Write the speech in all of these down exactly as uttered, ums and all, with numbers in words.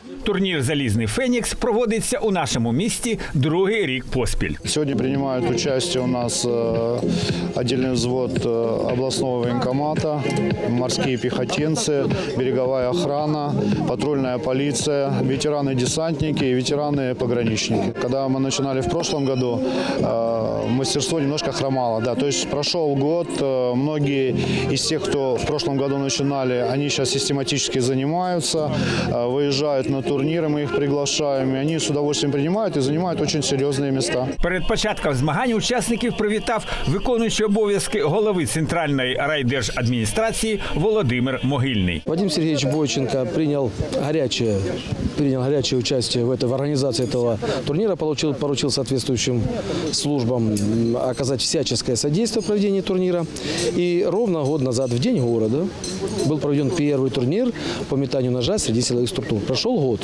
Турнір «Залізний Фенікс» проводиться у нашому місті другий рік поспіль. Сьогодні приймають участь у нас отдельный взвод областного военкомата, морские пехотинцы, береговая охрана, патрульная полиция, ветераны-десантники и ветераны-пограничники. Когда мы начинали в прошлом году, мастерство немножко хромало. Да, то есть прошел год, многие из тех, кто в прошлом году начинали, они сейчас систематически занимаются, выезжают на турниры, мы их приглашаем, и они с удовольствием принимают и занимают очень серьезные места. Перед початком змагань учасників привітав виконуючий обов'язки голови Центральної райдержадміністрації Володимир Могильний. Вадим Сергеевич Бойченко принял горячее, принял горячее участие в, этой, в организации этого турнира, получил, поручил соответствующим службам оказать всяческое содействие в проведении турнира. И ровно год назад, в День города, был проведен первый турнир по метанию ножа среди силовых структур. Прошел год.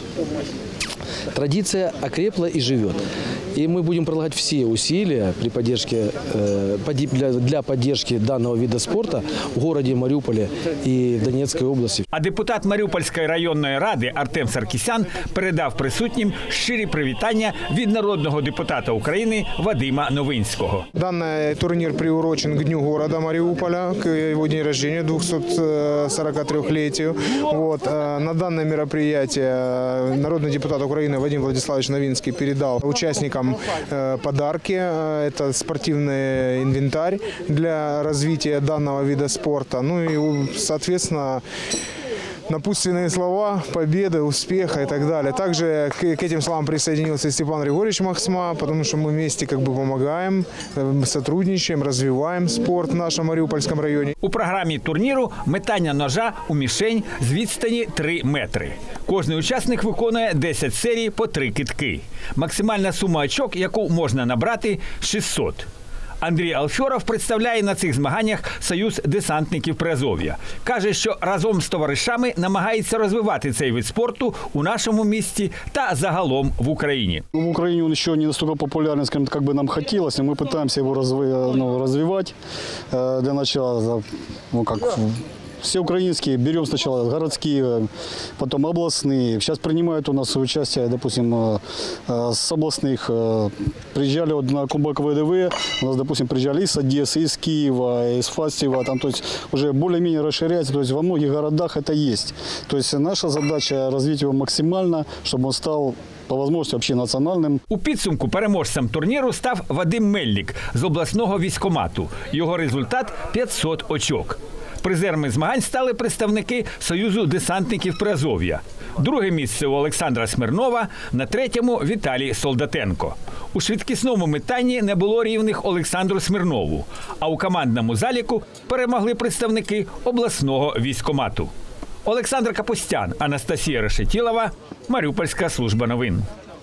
Традиция окрепла и живет. И мы будем прилагать все усилия при поддержке, для поддержки данного вида спорта в городе Маріуполі і в Донецькій області. А депутат Маріупольської районної ради Артем Саркісян передав присутнім щирі привітання від народного депутата України Вадима Новинського. Данный турнир приурочен к Дню города Мариуполя, к его день рождения, двухсотсорокатрёхлетию. Вот. На данное мероприятие народный депутат Украины Вадим Владиславович Новинский передал участникам подарки. Это спортивный инвентарь для развития данного вида спорта. Ну и, соответственно, напутственные слова, победы, успеха и так далее. Также к, к этим словам присоединился Степан Григорьевич Махсма, потому что мы вместе как бы помогаем, сотрудничаем, развиваем спорт в нашем Маріупольському районі. У програмі турніру метання ножа у мішень з відстані три метри. Кожний учасник виконує десять серій по три кидки. Максимальна сума очок, яку можна набрати – шістсот. Андрій Алфьоров представляє на цих змаганнях Союз десантників Приазов'я. Каже, що разом з товаришами намагається розвивати цей вид спорту у нашому місті та загалом в Україні. В Україні він ще не настільки популярний, скажімо, як би нам хотілося. Ми намагаємося його розвивати. Для початку, ну, як... Все украинские, берем сначала городские, потом областные. Сейчас принимают у нас участие, допустим, с областных. Приезжали вот на Кубок ВДВ, у нас, допустим, приезжали из Одессы, из Киева, из Фастева. Там, то есть уже более-менее расширяется, то есть во многих городах это есть. То есть наша задача развить его максимально, чтобы он стал по можливості взагалі національним. У підсумку переможцем турніру став Вадим Мельник з обласного військкомату. Його результат – п'ятсот очок. Призерами змагань стали представники Союзу десантників Приазов'я. Друге місце у Олександра Смирнова, на третьому – Віталій Солдатенко. У швидкісному метанні не було рівних Олександру Смирнову, а у командному заліку перемогли представники обласного військкомату. Олександр Капустян, Анастасія Решетілова, Маріупольська служба новин.